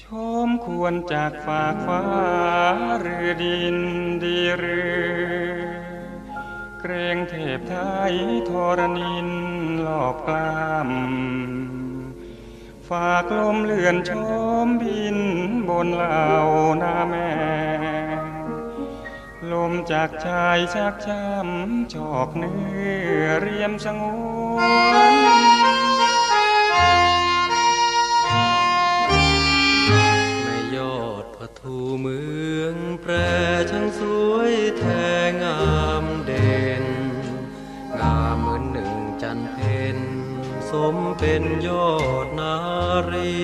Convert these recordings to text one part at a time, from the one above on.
ชมควรจากฝากฟ้าหรือดินดีหรือเกรงเทพไทยทรณินหลอบกล้ำฝากลมเลื่อนชมบินบนเหล่านาแม่ลมจากชายชักช้ำชอกเนื้อเรียมสงวนในยอดพระทูเมืองแปรช่างสวยแท้งามเด่นงามเหมือนหนึ่งจันเพ็ญสมเป็นยอดนารี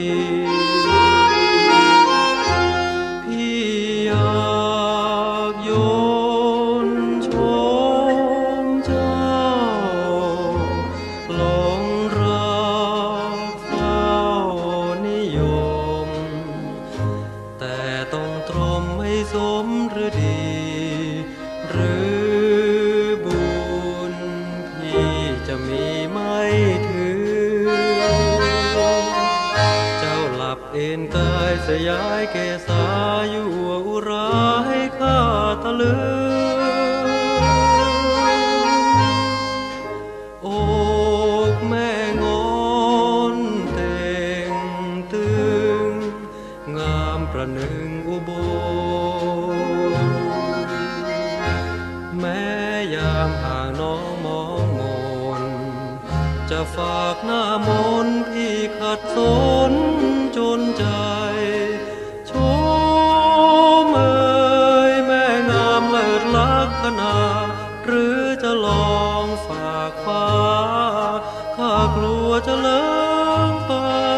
พี่อยากโยนชมเจ้าหลงรักเฝ้านิยมแต่ต้องตรมให้สมหรือดีหรือบุญพี่จะมีไม่ถึงเจ้าหลับเอนกายสยายเกษาอยู่อุราให้ข้าตะลึงอกแม่งอนเต่งตึงงามประหนึ่งอุบลแม้ยามห่างน้องมองมนจะฝากหน้ามนพี่ขัดสนจนใจชมเอ่ยแม่งามเลิศลักษณะหรือจะลองฝากฟ้าข้ากลัวจะเลิงไป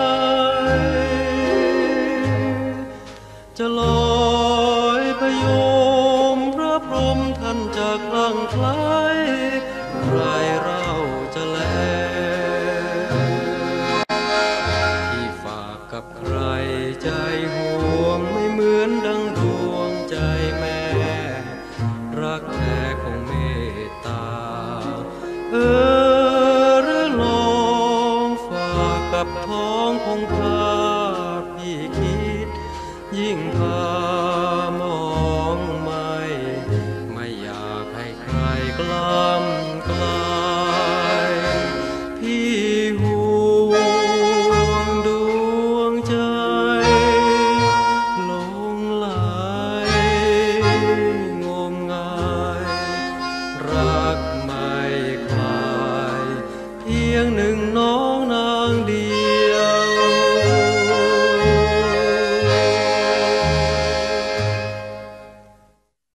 จะลอยพยมพระพรหมท่านจะคลั่งไคล้ใครเราจะแลที่ฝากกับใครใจหัว